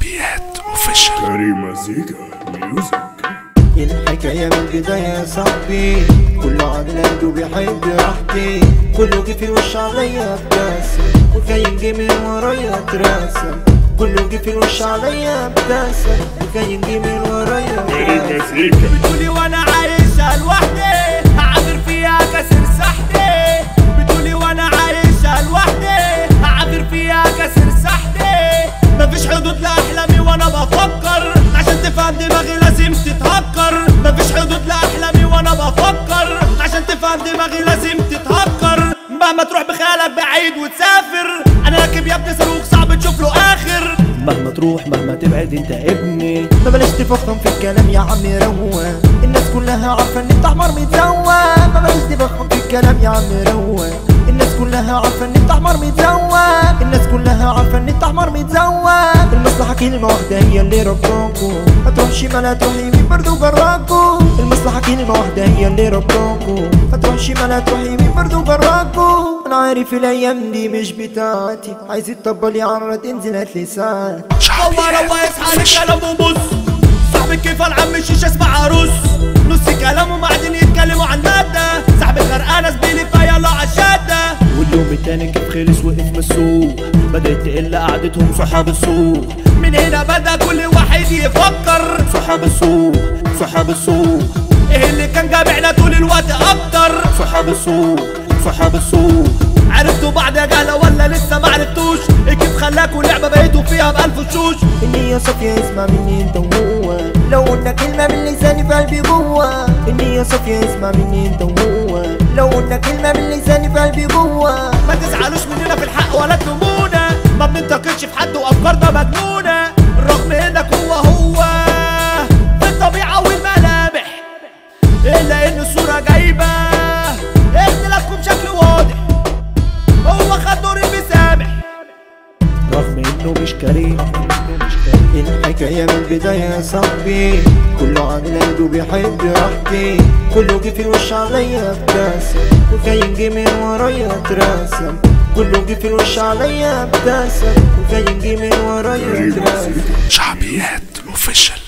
شعبيات اوفيشال كريم مزيكا ميوزك. الحكاية من البداية يا صاحبي، كله على قلبه بيحب راحتي، كله جه في الوش عليا ابتسم، وكاين جه من ورايا اترسم، كله جه في الوش عليا ابتسم، وكاين جه من ورايا كريم مزيكا. بتقولي وانا عايشة لوحدي، هعافر فيها كسر سحتي، بتقولي وانا عايشة لوحدي، هعافر فيها كسر سحتي، مفيش حدود لاحلامي وانا بفكر، عشان تفهم دماغي لازم تتهكر، مفيش حدود لاحلامي وانا بفكر، عشان تفهم دماغي لازم تتهكر، مهما تروح بخيالك بعيد وتسافر، انا راكب يا ابني صاروخ صعب تشوف له اخر، مهما تروح مهما تبعد انت ابني، ما بلاش تفخم في الكلام يا عمي روق، الناس كلها عارفه ان انت حمار متزوق، ما بلاش تفخم في الكلام يا عمي روق، الناس كلها عارفه ان انت حمار متزوق، الناس كلها عارفه ان انت حمار متزوق، المصلحه كلمه واحده هي اللي رباكو، ما تروح شمال هتروح يمين برضو جراكو، المصلحه كلمه واحده هي اللي رباكو، ما تروح شمال هتروح يمين برضو جراكو، انا عارف الايام دي مش بتاعتي، عايز تطبل يا عرة تنزل هاتلي ساعه روى يصحى للكلام وبص، صاحبي كيف العم الشيشه اسمع عروس، نص كلامه معدن يتكلموا عن ماده، صاحبي غرقانه زميلي فيلا عالشاده، واليوم التاني كيف خلص وقف من السوق، بدأت تقل قعدتهم صحاب السوق، من هنا بدا كل واحد يفكر، صحاب السوق صحاب السوق، ايه اللي كان جامعنا طول الوقت اكتر، صحاب السوق صحاب السوق، عرفتوا بعض يا جهله ولا لسه معرفتوش، كيف خلاكوا لعبه بقيتوا فيها بألف وشوش، النية صافية اسمع مني انت وهو، لو قلنا كلمة من لساني في قلبي جوه، النية صافية اسمع مني انت وهو، لو قلنا كلمة من لساني في قلبي جوه، ما تزعلوش مننا في الحق ولا تلومونا، ما بننتقدش في حد وافكارنا مجنونه، رغم انك هو في الطبيعه والملامح، الا ان الصوره جايبه اختلافكم بشكل واضح، هو خد دور المسامح رغم انه مش كريم، الحكاية من البداية يا صاحبي، كله عن قلبه بيحب راحتي، كله جه في الوش عليا ابتسم، وكاين جه من ورايا اترسم، كله جه في الوش عليا ابتسم، وكاين جه من ورايا اترسم. شعبيات اوفيشال.